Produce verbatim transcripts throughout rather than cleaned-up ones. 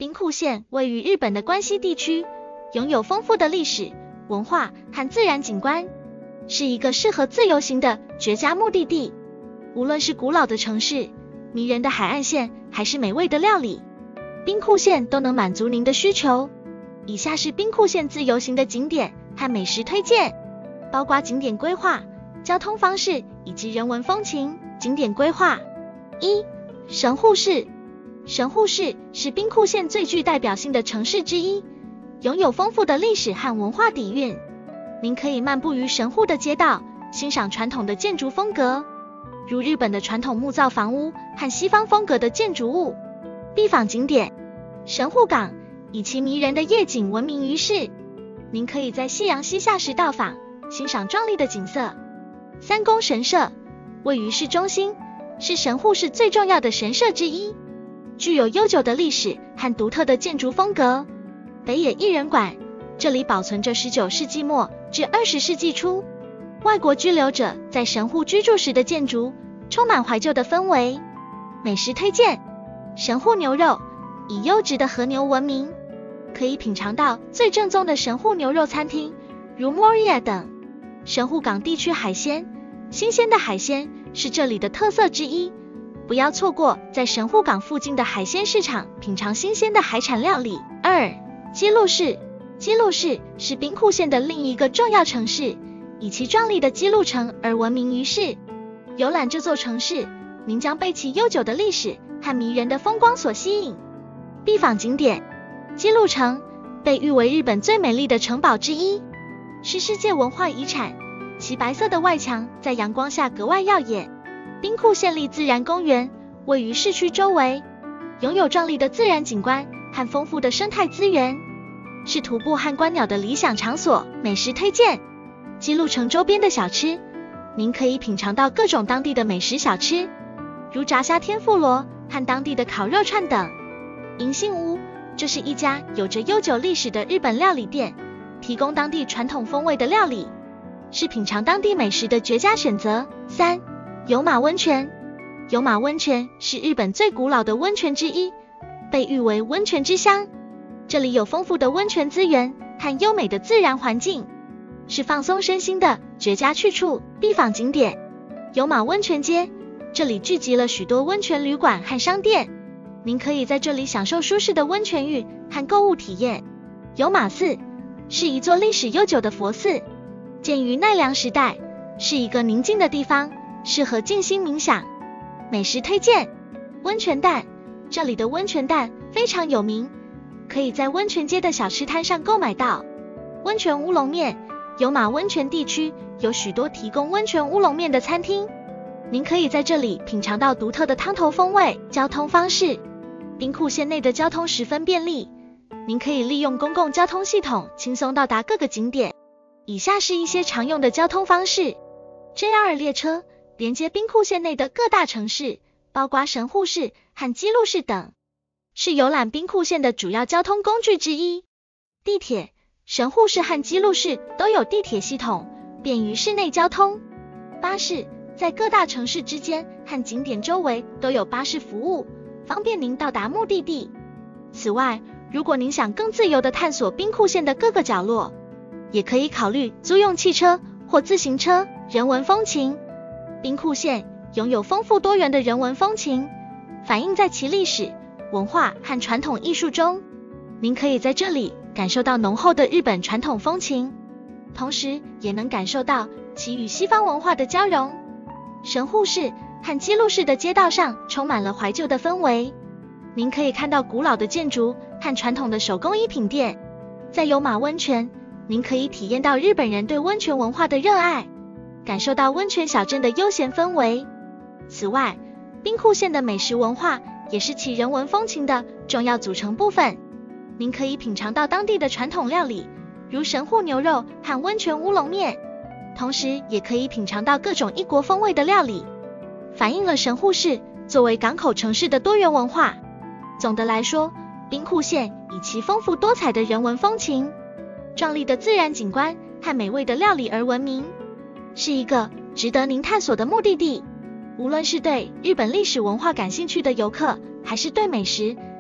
兵库县位于日本的关西地区，拥有丰富的历史、文化和自然景观，是一个适合自由行的绝佳目的地。无论是古老的城市、迷人的海岸线，还是美味的料理，兵库县都能满足您的需求。以下是兵库县自由行的景点和美食推荐，包括景点规划、交通方式以及人文风情。景点规划：一、神户市。神户市是兵库县最具代表性的城市之一，拥有丰富的历史和文化底蕴。您可以漫步于神户的街道，欣赏传统的建筑风格，如日本的传统木造房屋和西方风格的建筑物。必访景点：神户港以其迷人的夜景闻名于世，您可以在夕阳西下时到访，欣赏壮丽的景色。三宫神社位于市中心，是神户市最重要的神社之一，具有悠久的历史和独特的建筑风格。北野异人馆，这里保存着十九世纪末至二十世纪初外国居留者在神户居住时的建筑，充满怀旧的氛围。美食推荐：神户牛肉以优质的和牛闻名，可以品尝到最正宗的神户牛肉餐厅，如 Moriya 等。神户港地区海鲜，新鲜的海鲜是这里的特色之一，不要错过在神户港附近的海鲜市场品尝新鲜的海产料理。二、姬路市。姬路市是兵库县的另一个重要城市，以其壮丽的姬路城而闻名于世。游览这座城市，您将被其悠久的历史和迷人的风光所吸引。必访景点：姬路城被誉为日本最美丽的城堡之一，是世界文化遗产，其白色的外墙在阳光下格外耀眼。兵库县立自然公园位于市区周围，拥有壮丽的自然景观和丰富的生态资源，是徒步和观鸟的理想场所。美食推荐：姬路城周边的小吃，您可以品尝到各种当地的美食小吃，如炸虾天妇罗和当地的烤肉串等。银杏屋，这是一家有着悠久历史的日本料理店，提供当地传统风味的料理，是品尝当地美食的绝佳选择。三、有马温泉。有马温泉是日本最古老的温泉之一，被誉为温泉之乡。这里有丰富的温泉资源和优美的自然环境，是放松身心的绝佳去处。必访景点：有马温泉街，这里聚集了许多温泉旅馆和商店，您可以在这里享受舒适的温泉浴和购物体验。有马寺是一座历史悠久的佛寺，建于奈良时代，是一个宁静的地方，适合静心冥想。美食推荐：温泉蛋，这里的温泉蛋非常有名，可以在温泉街的小吃摊上购买到。温泉乌龙面，有马温泉地区有许多提供温泉乌龙面的餐厅，您可以在这里品尝到独特的汤头风味。交通方式：兵库县内的交通十分便利，您可以利用公共交通系统轻松到达各个景点。以下是一些常用的交通方式。 J R 列车连接兵库县内的各大城市，包括神户市和姬路市等，是游览兵库县的主要交通工具之一。地铁，神户市和姬路市都有地铁系统，便于市内交通。巴士，在各大城市之间和景点周围都有巴士服务，方便您到达目的地。此外，如果您想更自由地探索兵库县的各个角落，也可以考虑租用汽车或自行车。人文风情，兵库县拥有丰富多元的人文风情，反映在其历史、文化和传统艺术中。您可以在这里感受到浓厚的日本传统风情，同时也能感受到其与西方文化的交融。神户市和姬路市的街道上充满了怀旧的氛围，您可以看到古老的建筑和传统的手工艺品店。在有马温泉，您可以体验到日本人对温泉文化的热爱，感受到温泉小镇的悠闲氛围。此外，兵库县的美食文化也是其人文风情的重要组成部分。您可以品尝到当地的传统料理，如神户牛肉和温泉乌龙面，同时也可以品尝到各种异国风味的料理，反映了神户市作为港口城市的多元文化。总的来说，兵库县以其丰富多彩的人文风情、壮丽的自然景观和美味的料理而闻名，是一个值得您探索的目的地。无论是对日本历史文化感兴趣的游客，还是对美食、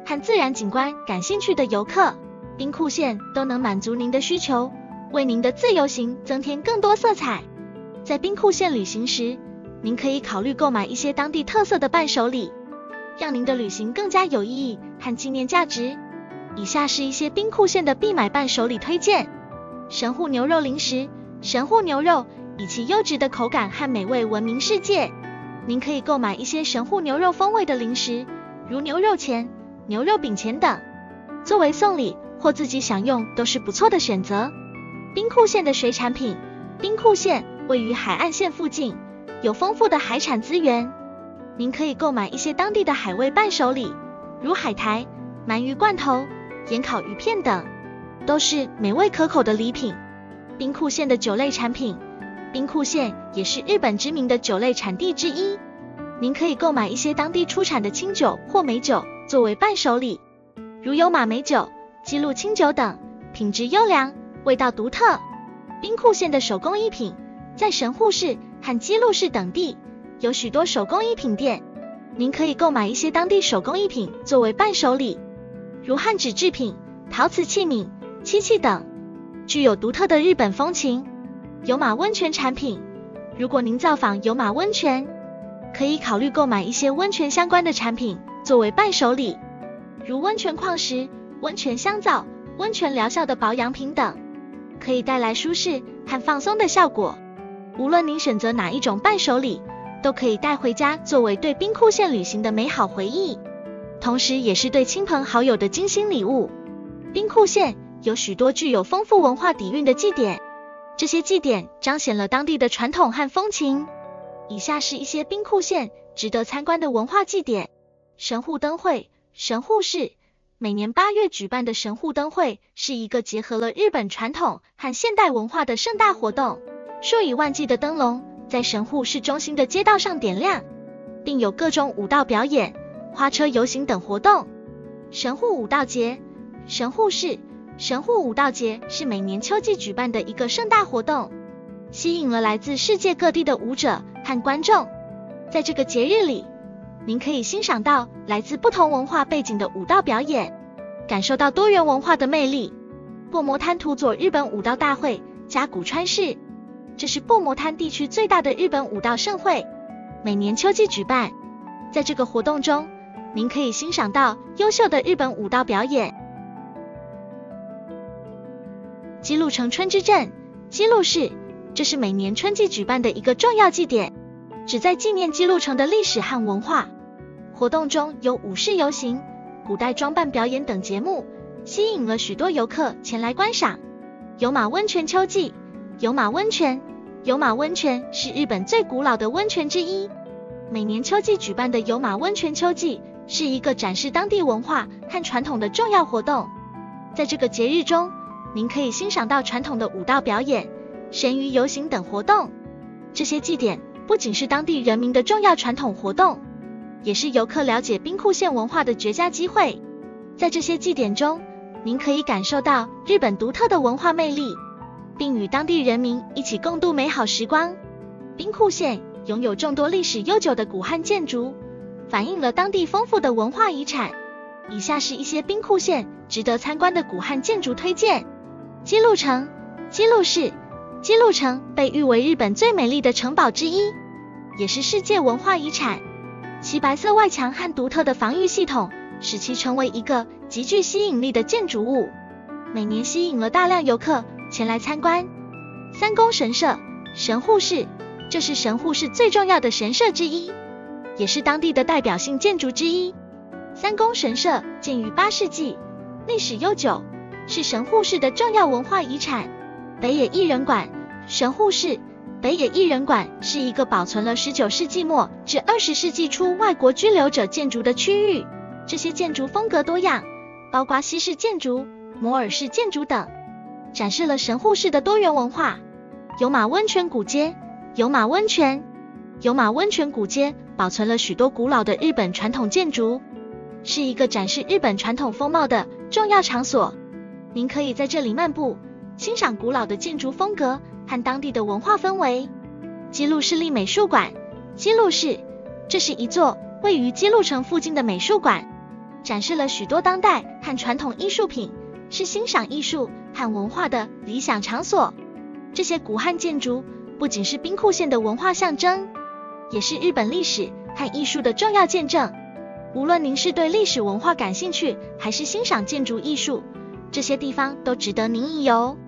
和自然景观感兴趣的游客，兵库县都能满足您的需求，为您的自由行增添更多色彩。在兵库县旅行时，您可以考虑购买一些当地特色的伴手礼，让您的旅行更加有意义和纪念价值。以下是一些兵库县的必买伴手礼推荐：神户牛肉零食。神户牛肉以其优质的口感和美味闻名世界，您可以购买一些神户牛肉风味的零食，如牛肉钱、牛肉饼钱等，作为送礼或自己享用都是不错的选择。兵库县的水产品。兵库县位于海岸线附近，有丰富的海产资源，您可以购买一些当地的海味伴手礼，如海苔、鳗鱼罐头、盐烤鱼片等，都是美味可口的礼品。兵库县的酒类产品。兵库县也是日本知名的酒类产地之一，您可以购买一些当地出产的清酒或美酒作为伴手礼，如有马美酒、姬路清酒等，品质优良，味道独特。兵库县的手工艺品。在神户市和姬路市等地有许多手工艺品店，您可以购买一些当地手工艺品作为伴手礼，如汉纸制品、陶瓷器皿、漆器等，具有独特的日本风情。有马温泉产品。如果您造访有马温泉，可以考虑购买一些温泉相关的产品作为伴手礼，如温泉矿石、温泉香皂、温泉疗效的保养品等，可以带来舒适和放松的效果。无论您选择哪一种伴手礼，都可以带回家作为对兵库县旅行的美好回忆，同时也是对亲朋好友的精心礼物。兵库县有许多具有丰富文化底蕴的祭典，这些祭典彰显了当地的传统和风情。以下是一些兵库县值得参观的文化祭典。神户灯会。神户市每年八月举办的神户灯会是一个结合了日本传统和现代文化的盛大活动，数以万计的灯笼在神户市中心的街道上点亮，并有各种舞蹈表演、花车游行等活动。神户舞蹈节。神户市神户舞蹈节是每年秋季举办的一个盛大活动，吸引了来自世界各地的舞者和观众。在这个节日里，您可以欣赏到来自不同文化背景的舞蹈表演，感受到多元文化的魅力。薄膜滩土佐日本武道大会加古川市。这是薄膜滩地区最大的日本武道盛会，每年秋季举办。在这个活动中，您可以欣赏到优秀的日本武道表演。姬路城春之阵。姬路市，这是每年春季举办的一个重要祭典，旨在纪念姬路城的历史和文化。活动中有武士游行、古代装扮表演等节目，吸引了许多游客前来观赏。有马温泉秋季。有马温泉。有马温泉是日本最古老的温泉之一，每年秋季举办的有马温泉秋季是一个展示当地文化和传统的重要活动。在这个节日中，您可以欣赏到传统的舞蹈表演、神鱼游行等活动。这些祭典不仅是当地人民的重要传统活动，也是游客了解兵库县文化的绝佳机会。在这些祭典中，您可以感受到日本独特的文化魅力，并与当地人民一起共度美好时光。兵库县拥有众多历史悠久的古汉建筑，反映了当地丰富的文化遗产。以下是一些兵库县值得参观的古汉建筑推荐。姬路城。姬路市。姬路城被誉为日本最美丽的城堡之一，也是世界文化遗产。其白色外墙和独特的防御系统使其成为一个极具吸引力的建筑物，每年吸引了大量游客前来参观。三宫神社。神户市。这是神户市最重要的神社之一，也是当地的代表性建筑之一。三宫神社建于八世纪，历史悠久，是神户市的重要文化遗产。北野异人馆。神户市北野异人馆是一个保存了十九世纪末至二十世纪初外国居留者建筑的区域，这些建筑风格多样，包括西式建筑、摩尔式建筑等，展示了神户市的多元文化。有马温泉古街。有马温泉。有马温泉古街保存了许多古老的日本传统建筑，是一个展示日本传统风貌的重要场所。您可以在这里漫步，欣赏古老的建筑风格和当地的文化氛围。姬路市立美术馆。姬路市，这是一座位于姬路城附近的美术馆， 展示了许多当代和传统艺术品，是欣赏艺术和文化的理想场所。这些古汉建筑不仅是兵库县的文化象征，也是日本历史和艺术的重要见证。无论您是对历史文化感兴趣，还是欣赏建筑艺术，这些地方都值得您一游。